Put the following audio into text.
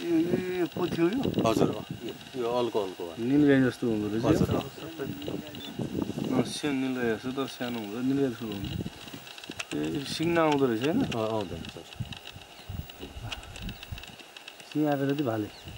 यो को थियो यो? हजुर यो अल्कोहलको नीलगाई जस्तो हुँदो रहेछ। हजुर सानो नीलगाई जस्तो त सानो हुन्छ, नीलगाई ठुलो हुन्छ। सिङ्ना आउँदो रहेछ हैन? आउँदैन सर। सिङ आएको जति भाले